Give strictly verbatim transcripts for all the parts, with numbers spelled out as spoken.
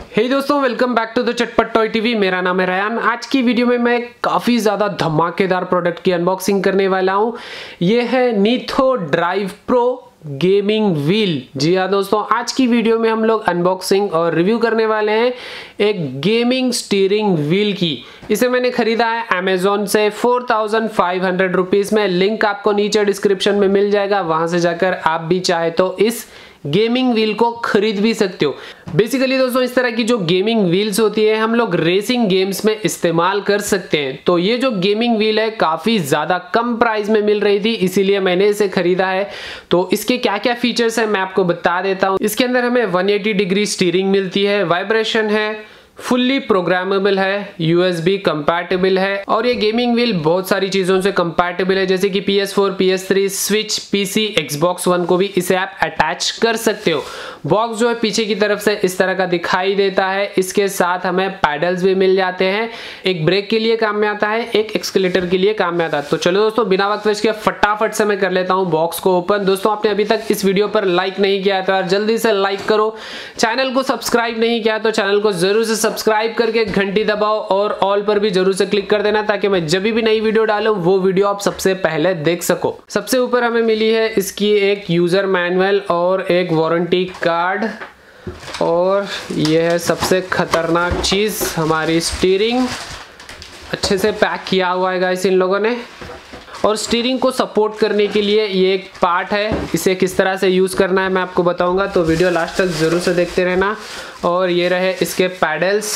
हे hey दोस्तों, welcome back to the Chatpat toy TV. मेरा नाम है रयान। आज की वीडियो में मैं काफ़ी ज़्यादा धमाकेदार प्रोडक्ट की अनबॉक्सिंग करने वाला हूँ। ये है Nitho drive pro gaming wheel. जी हाँ दोस्तों, आज की वीडियो में हम लोग अनबॉक्सिंग और रिव्यू करने वाले हैं एक गेमिंग स्टीयरिंग व्हील की। इसे मैंने खरीदा है अमेजोन से four thousand five hundred rupees में। लिंक आपको नीचे डिस्क्रिप्शन में मिल जाएगा, वहां से जाकर आप भी चाहे तो इस गेमिंग व्हील को खरीद भी सकते हो। बेसिकली दोस्तों, इस तरह की जो गेमिंग व्हील्स होती है हम लोग रेसिंग गेम्स में इस्तेमाल कर सकते हैं। तो ये जो गेमिंग व्हील है काफी ज्यादा कम प्राइस में मिल रही थी, इसीलिए मैंने इसे खरीदा है। तो इसके क्या क्या फीचर्स है मैं आपको बता देता हूँ। इसके अंदर हमें वन एटी डिग्री स्टीयरिंग मिलती है, वाइब्रेशन है, फुल्ली प्रोग्रामेबल है, यूएसबी कंपैटिबल है और ये गेमिंग व्हील बहुत सारी चीजों से कंपैटिबल है, जैसे कि P S four, P S three, switch, PC, Xbox one को भी इसे आप अटैच कर सकते हो। बॉक्स जो है पीछे की तरफ से इस तरह का दिखाई देता है। इसके साथ हमें पैडल्स भी मिल जाते हैं, एक ब्रेक के लिए काम में आता है, एक एक्सकलेटर के लिए काम में आता है। तो चलो दोस्तों, बिना वक्त वेस्ट किए फटाफट से मैं कर लेता हूँ बॉक्स को ओपन। दोस्तों, आपने अभी तक इस वीडियो पर लाइक नहीं किया तो यार जल्दी से लाइक करो। चैनल को सब्सक्राइब नहीं किया तो चैनल को जरूर से सब्सक्राइब करके घंटी दबाओ और ऑल पर भी जरूर से क्लिक कर देना, ताकि मैं जब भी नई वीडियो डालूं वो वीडियो आप सबसे पहले देख सको। सबसे ऊपर हमें मिली है इसकी एक यूजर मैनुअल और एक वारंटी कार्ड, और यह है सबसे खतरनाक चीज, हमारी स्टीयरिंग। अच्छे से पैक किया हुआ है गाइस इन लोगों ने। और स्टीयरिंग को सपोर्ट करने के लिए ये एक पार्ट है, इसे किस तरह से यूज़ करना है मैं आपको बताऊंगा, तो वीडियो लास्ट तक ज़रूर से देखते रहना। और ये रहे इसके पैडल्स,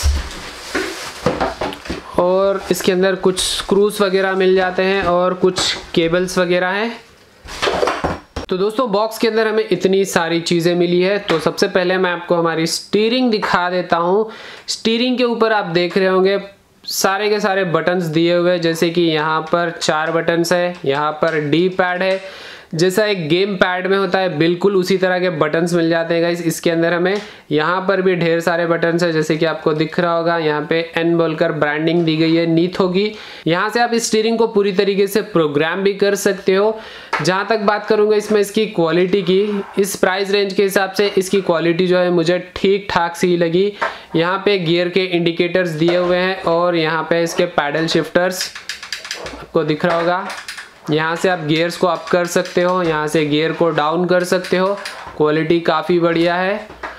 और इसके अंदर कुछ स्क्रूज वगैरह मिल जाते हैं और कुछ केबल्स वगैरह हैं। तो दोस्तों, बॉक्स के अंदर हमें इतनी सारी चीज़ें मिली है। तो सबसे पहले मैं आपको हमारी स्टीयरिंग दिखा देता हूँ। स्टीयरिंग के ऊपर आप देख रहे होंगे सारे के सारे बटन्स दिए हुए हैं, जैसे कि यहाँ पर चार बटन्स है, यहाँ पर डी पैड है, जैसा एक गेम पैड में होता है बिल्कुल उसी तरह के बटन्स मिल जाते हैं गाइस इसके अंदर हमें। यहाँ पर भी ढेर सारे बटन्स है, जैसे कि आपको दिख रहा होगा, यहाँ पे एन बोलकर ब्रांडिंग दी गई है नीथो की। यहाँ से आप स्टीयरिंग को पूरी तरीके से प्रोग्राम भी कर सकते हो। जहाँ तक बात करूँगा इसमें इसकी क्वालिटी की, इस प्राइस रेंज के हिसाब से इसकी क्वालिटी जो है मुझे ठीक ठाक सी लगी। यहाँ पे गियर के इंडिकेटर्स दिए हुए हैं और यहाँ पे इसके पैडल शिफ्टर्स आपको दिख रहा होगा। यहाँ से आप गियर्स को अप कर सकते हो, यहाँ से गियर को डाउन कर सकते हो। क्वालिटी काफ़ी बढ़िया है।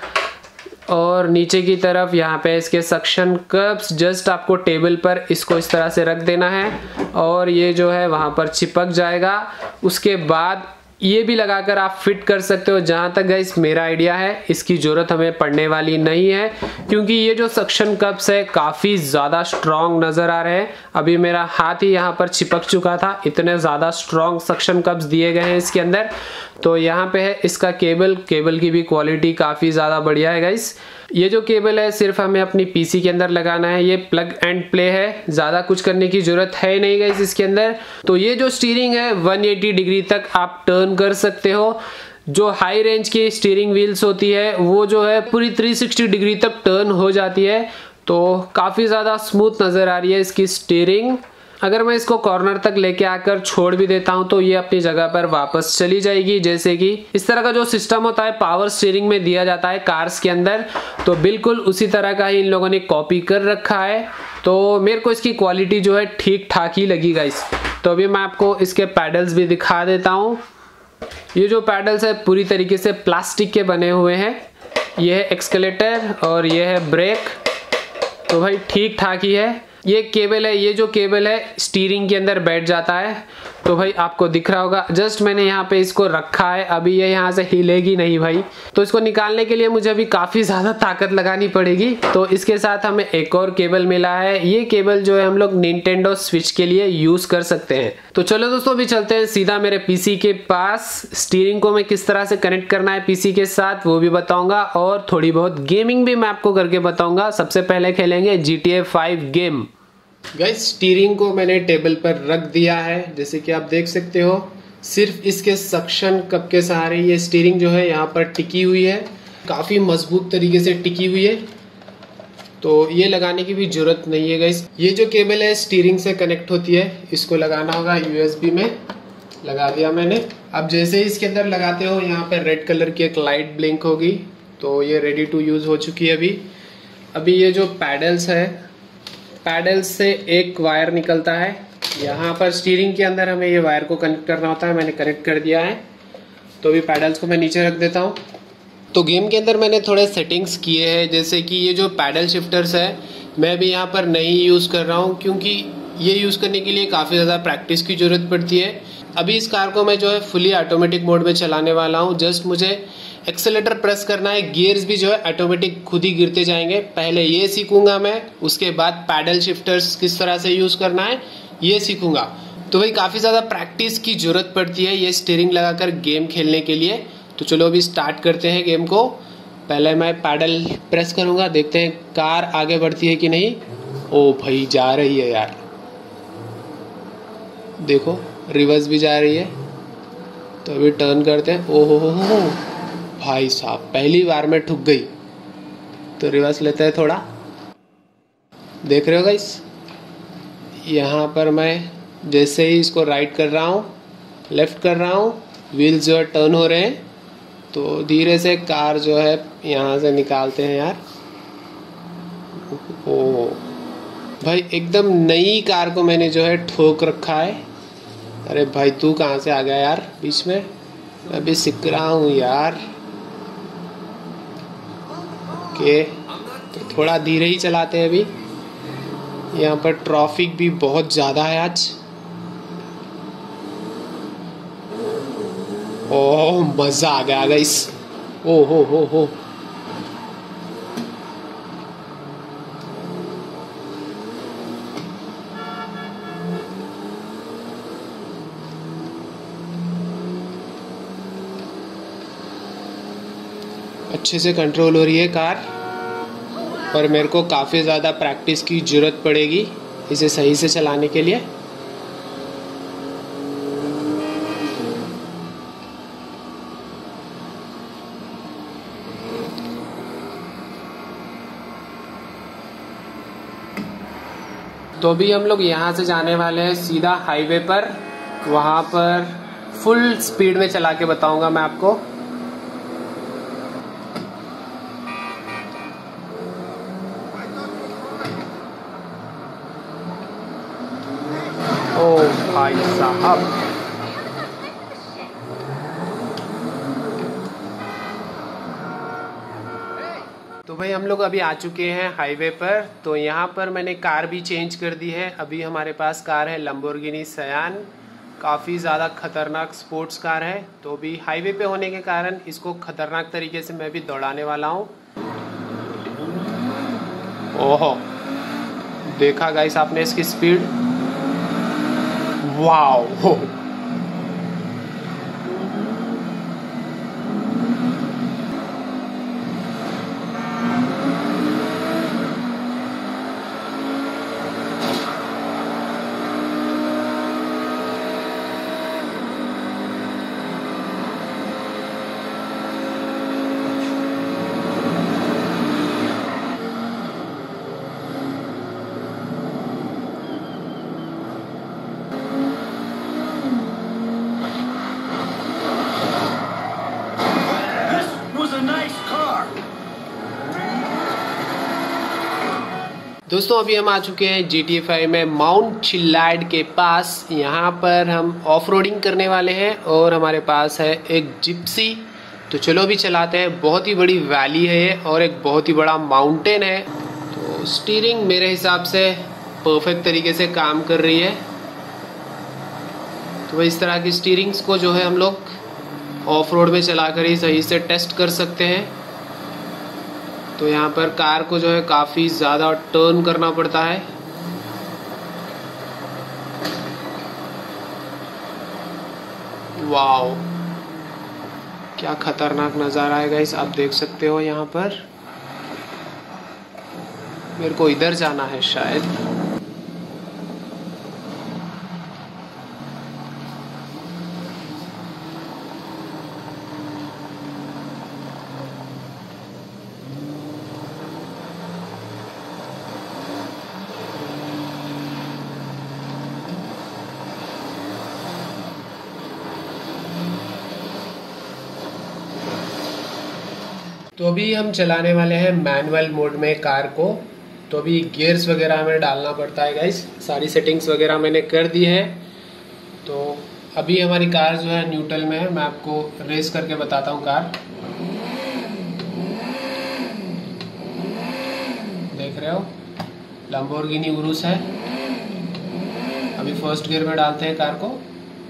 और नीचे की तरफ यहाँ पे इसके सक्शन कप्स, जस्ट आपको टेबल पर इसको इस तरह से रख देना है और ये जो है वहाँ पर चिपक जाएगा। उसके बाद ये भी लगाकर आप फिट कर सकते हो। जहाँ तक गाइस मेरा आइडिया है इसकी ज़रूरत हमें पड़ने वाली नहीं है, क्योंकि ये जो सक्शन कप्स है काफ़ी ज़्यादा स्ट्रॉन्ग नज़र आ रहे हैं। अभी मेरा हाथ ही यहाँ पर चिपक चुका था, इतने ज़्यादा स्ट्रॉन्ग सक्शन कप्स दिए गए हैं इसके अंदर। तो यहाँ पे है इसका केबल, केबल की भी क्वालिटी काफ़ी ज़्यादा बढ़िया है गाइस। ये जो केबल है सिर्फ हमें अपनी पीसी के अंदर लगाना है, ये प्लग एंड प्ले है, ज़्यादा कुछ करने की ज़रूरत है नहीं गाइस इसके अंदर। तो ये जो स्टीयरिंग है वन एटी डिग्री तक आप टर्न कर सकते हो। जो हाई रेंज की स्टीयरिंग व्हील्स होती है वो जो है पूरी थ्री सिक्सटी डिग्री तक टर्न हो जाती है। तो काफ़ी ज़्यादा स्मूथ नज़र आ रही है इसकी स्टीयरिंग। अगर मैं इसको कॉर्नर तक लेके आकर छोड़ भी देता हूं तो ये अपनी जगह पर वापस चली जाएगी। जैसे कि इस तरह का जो सिस्टम होता है पावर स्टीयरिंग में दिया जाता है कार्स के अंदर, तो बिल्कुल उसी तरह का ही इन लोगों ने कॉपी कर रखा है। तो मेरे को इसकी क्वालिटी जो है ठीक ठाक ही लगी गाइस। तो अभी मैं आपको इसके पैडल्स भी दिखा देता हूँ। ये जो पैडल्स है पूरी तरीके से प्लास्टिक के बने हुए हैं। ये है एक्सकलेटर और ये है ब्रेक, तो भाई ठीक ठाक ही है। ये केबल है, ये जो केबल है स्टीयरिंग के अंदर बैठ जाता है, तो भाई आपको दिख रहा होगा। जस्ट मैंने यहाँ पे इसको रखा है, अभी ये यहाँ से हिलेगी नहीं भाई। तो इसको निकालने के लिए मुझे अभी काफ़ी ज़्यादा ताकत लगानी पड़ेगी। तो इसके साथ हमें एक और केबल मिला है। ये केबल जो है हम लोग निंटेंडो स्विच के लिए यूज़ कर सकते हैं। तो चलो दोस्तों, अभी चलते हैं सीधा मेरे पीसी के पास। स्टीयरिंग को मैं किस तरह से कनेक्ट करना है पीसी के साथ वो भी बताऊँगा, और थोड़ी बहुत गेमिंग भी मैं आपको करके बताऊँगा। सबसे पहले खेलेंगे G T A five game. Guys, steering को मैंने टेबल पर रख दिया है, जैसे कि आप देख सकते हो। सिर्फ इसके सक्शन कप के सहारे ये स्टीयरिंग जो है यहाँ पर टिकी हुई है, काफ़ी मजबूत तरीके से टिकी हुई है। तो ये लगाने की भी जरूरत नहीं है गाइस। ये जो केबल है स्टीयरिंग से कनेक्ट होती है, इसको लगाना होगा यूएसबी में। लगा दिया मैंने। अब जैसे ही इसके अंदर लगाते हो यहाँ पर रेड कलर की एक लाइट ब्लिंक होगी, तो ये रेडी टू यूज हो चुकी है अभी। अभी ये जो पैडल्स है, पैडल्स से एक वायर निकलता है। यहाँ पर स्टीयरिंग के अंदर हमें ये वायर को कनेक्ट करना होता है। मैंने कनेक्ट कर दिया है। तो अभी पैडल्स को मैं नीचे रख देता हूँ। तो गेम के अंदर मैंने थोड़े सेटिंग्स किए हैं, जैसे कि ये जो पैडल शिफ्टर्स है मैं भी यहाँ पर नहीं यूज़ कर रहा हूँ, क्योंकि ये यूज़ करने के लिए काफ़ी ज़्यादा प्रैक्टिस की ज़रूरत पड़ती है। अभी इस कार को मैं जो है फुली ऑटोमेटिक मोड में चलाने वाला हूँ। जस्ट मुझे एक्सेलेटर प्रेस करना है, गियर्स भी जो है ऑटोमेटिक खुद ही गिरते जाएंगे। पहले ये सीखूंगा मैं, उसके बाद पैडल शिफ्टर्स किस तरह से यूज़ करना है ये सीखूंगा। तो भाई काफ़ी ज़्यादा प्रैक्टिस की ज़रूरत पड़ती है ये स्टीयरिंग लगाकर गेम खेलने के लिए। तो चलो अभी स्टार्ट करते हैं गेम को। पहले मैं पैडल प्रेस करूंगा, देखते हैं कार आगे बढ़ती है कि नहीं। ओ भाई जा रही है यार, देखो रिवर्स भी जा रही है। तो अभी टर्न करते हैं। ओ हो हो हो भाई साहब, पहली बार में ठुक गई। तो रिवर्स लेते हैं थोड़ा, देख रहे हो गाइस। यहाँ पर मैं जैसे ही इसको राइट कर रहा हूँ, लेफ्ट कर रहा हूँ, व्हील्स जो है टर्न हो रहे हैं। तो धीरे से कार जो है यहाँ से निकालते हैं यार। ओ भाई एकदम नई कार को मैंने जो है ठोक रखा है। अरे भाई तू कहाँ से आ गया यार बीच में, मैं अभी सीख रहा हूँ यार। ओके, तो थोड़ा धीरे ही चलाते हैं अभी। यहाँ पर ट्रैफिक भी बहुत ज़्यादा है आज। ओह मजा आ गया गाइस। ओ हो हो हो अच्छे से कंट्रोल हो रही है कार, और मेरे को काफ़ी ज़्यादा प्रैक्टिस की ज़रूरत पड़ेगी इसे सही से चलाने के लिए। तो अभी हम लोग यहाँ से जाने वाले हैं सीधा हाईवे पर। वहाँ पर फुल स्पीड में चला के बताऊंगा मैं आपको। ओ भाई साहब, तो भाई हम लोग अभी आ चुके हैं हाईवे पर। तो यहाँ पर मैंने कार भी चेंज कर दी है। अभी हमारे पास कार है लैम्बोर्गिनी सयान, काफ़ी ज़्यादा खतरनाक स्पोर्ट्स कार है। तो अभी हाईवे पे होने के कारण इसको खतरनाक तरीके से मैं भी दौड़ाने वाला हूँ। ओहो, देखा गाइस आपने इसकी स्पीड, वाओ। दोस्तों अभी हम आ चुके हैं जी टी ए फाइव में माउंट चिल्लाइड के पास। यहाँ पर हम ऑफ रोडिंग करने वाले हैं और हमारे पास है एक जिप्सी। तो चलो अभी चलाते हैं। बहुत ही बड़ी वैली है और एक बहुत ही बड़ा माउंटेन है। तो स्टीयरिंग मेरे हिसाब से परफेक्ट तरीके से काम कर रही है। तो इस तरह की स्टीयरिंग्स को जो है हम लोग ऑफ रोड में चलाकर ही सही से टेस्ट कर सकते हैं। तो यहाँ पर कार को जो है काफ़ी ज़्यादा टर्न करना पड़ता है। वाओ, क्या खतरनाक नज़ारा है गाइस, आप देख सकते हो। यहाँ पर मेरे को इधर जाना है शायद। तो अभी हम चलाने वाले हैं मैनुअल मोड में कार को। तो अभी गियर्स वगैरह हमें डालना पड़ता है गाइस, सारी सेटिंग्स वगैरह मैंने कर दी है। तो अभी हमारी कार जो है न्यूट्रल में है। मैं आपको रेस करके बताता हूँ कार। देख रहे हो, लैम्बोर्गिनी उरुस है। अभी फर्स्ट गियर में डालते हैं कार को।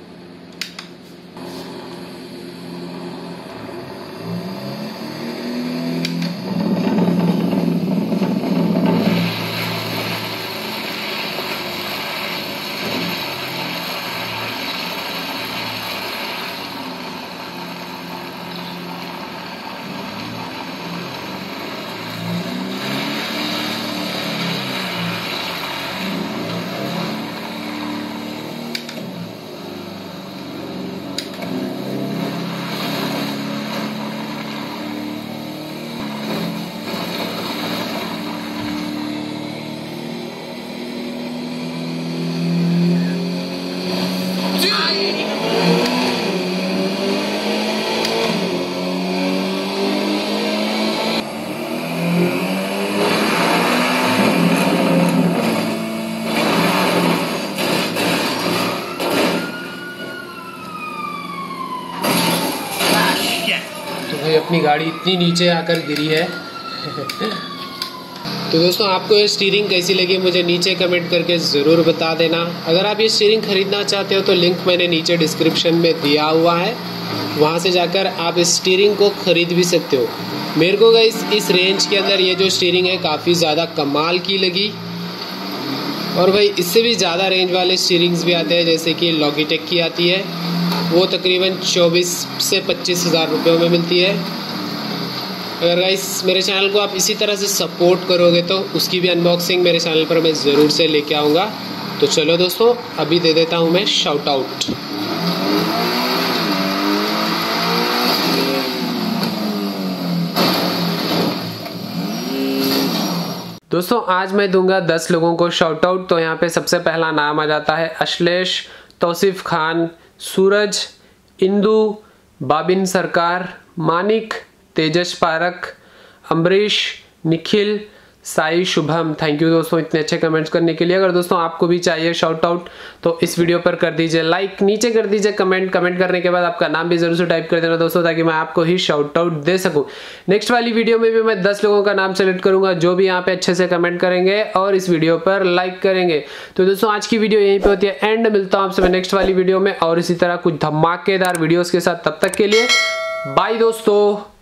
तो भाई अपनी गाड़ी इतनी नीचे आकर गिरी है। तो दोस्तों आपको ये स्टीयरिंग कैसी लगी मुझे नीचे कमेंट करके ज़रूर बता देना। अगर आप ये स्टीयरिंग खरीदना चाहते हो तो लिंक मैंने नीचे डिस्क्रिप्शन में दिया हुआ है, वहाँ से जाकर आप इस स्टीयरिंग को खरीद भी सकते हो। मेरे को गाइस इस रेंज के अंदर ये जो स्टीयरिंग है काफ़ी ज़्यादा कमाल की लगी। और भाई इससे भी ज़्यादा रेंज वाले स्टीयरिंग्स भी आते हैं, जैसे कि लॉगिटेक की आती है, वो तकरीबन चौबीस से पच्चीस हज़ार रुपये में मिलती है। अगर गाइस मेरे चैनल को आप इसी तरह से सपोर्ट करोगे तो उसकी भी अनबॉक्सिंग मेरे चैनल पर मैं ज़रूर से लेके आऊँगा। तो चलो दोस्तों अभी दे देता हूँ मैं शाउट आउट। दोस्तों आज मैं दूंगा दस लोगों को शाउट आउट। तो यहाँ पे सबसे पहला नाम आ जाता है अश्लेष, तौसीफ खान, सूरज, इंदू, बाबिन सरकार, मानिक, तेजस पारक, अमरीश, निखिल, साई, शुभम। थैंक यू दोस्तों इतने अच्छे कमेंट्स करने के लिए। अगर दोस्तों आपको भी चाहिए शाउट आउट तो इस वीडियो पर कर दीजिए लाइक, नीचे कर दीजिए कमेंट। कमेंट करने के बाद आपका नाम भी जरूर से टाइप कर देना दोस्तों, ताकि मैं आपको ही शाउट आउट दे सकूं। नेक्स्ट वाली वीडियो में भी मैं दस लोगों का नाम सेलेक्ट करूंगा जो भी यहाँ पे अच्छे से कमेंट करेंगे और इस वीडियो पर लाइक करेंगे। तो दोस्तों आज की वीडियो यहीं पर होती है एंड। मिलता हूँ आपसे मैं नेक्स्ट वाली वीडियो में और इसी तरह कुछ धमाकेदार वीडियोज के साथ। तब तक के लिए बाय दोस्तों।